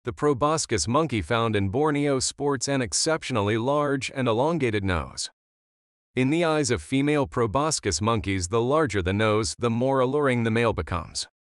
The proboscis monkey found in Borneo sports an exceptionally large and elongated nose. In the eyes of female proboscis monkeys, the larger the nose, the more alluring the male becomes.